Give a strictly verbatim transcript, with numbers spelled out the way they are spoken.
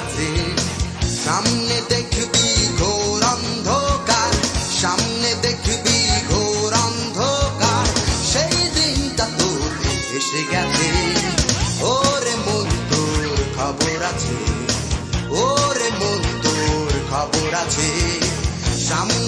আছে। সামনে দেখবি ঘোর অন্ধকার, সামনে দেখবি ঘোর অন্ধকার, সেই দিনটা তোর এসে গেছে। ওরে মন তোর খবর আছে, ওরে মন তোর খবর আছে। সামনে